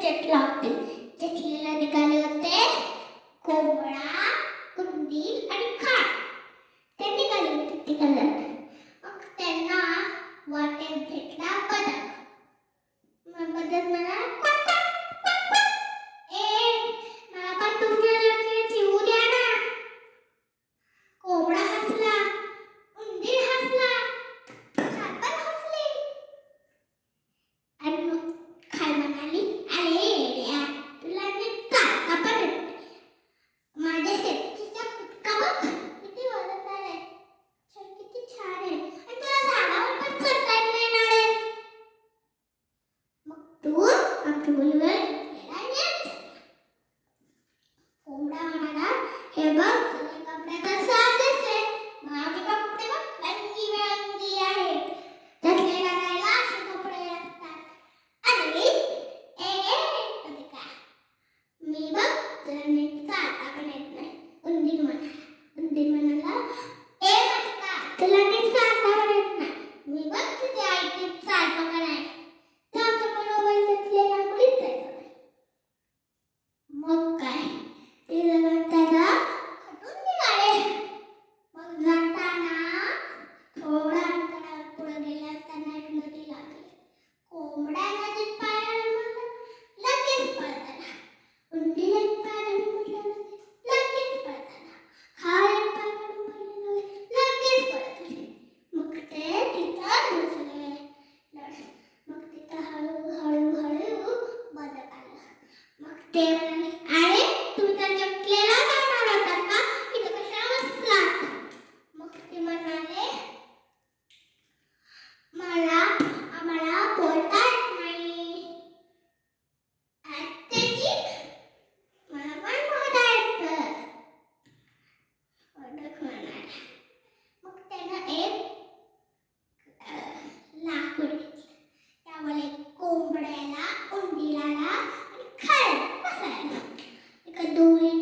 चिटला होते. चिटलेला निघाले होते कोंबडा, उंदीर आणि खार. ते निघाले होते तिकडे. मग त्यांना वाटेत भेटला बदक. मग बदक म्हणाला, क्वाक क्वाक क्वाक क्वाक. मला पण तुमच्यासारखे जीव द्या ना. कोंबडा हसला, उंदीर हसला, खार पण हसली. आणि मग खार म्हणाली, अरे येड्या, तुला नीट चालता पण येत नाही. माझ्या शेपटीचा फुटका बघ किती वरत आहे. किती छान आहे. आणि तुला झाडावर पण चढता येत नाही ना रे. मग तू आपल्या मुलीवर गेला येत. कोंबडा म्हणाला, हे बघ तुझ्या कपड्याचा साधच आहे. माझे कपडे बघ रंगीबेरंगी आहेत. त्यातले घालायला असे कपडे असतात. अरे मी बघ तुला नीट चालता पण येत नाही. उंदीर म्हणाला, तुला नीट चालता पण येत नाही. मी बघ तुझी आई नीट चालता का नाही. त्याच्याबरोबर घेतलेला मुलीच जायचं नाही. मग काय ते त्याला हटून निघाले. मग जाताना थोडा अंतरावर पुढे गेले असताना एक नदी लागली. कोंबड्या नदीत पायाला म्हटलं लगेच पळताना. उंदीर एक पायाला म्हटलं लगेच पळताना. खार एक पायाला म्हटलं लगेच पळताना. मग ते तिथं बसले. मग तिथं हळूहळू बदक आलं. मग ते म्हणाले, अरे तुम्ही तर चिटलेला जाणार होतात ना, इथं कशाला बसलात. मग ते म्हणाले, आम्हाला बोलता येत नाही. मला पण बोलता येतं. बदक म्हणाला. मग त्यानं एक लाकूड घेतलं. त्यामुळे कोंबड्याला, उंदीराला आणि खायला बसायला एका दोरीने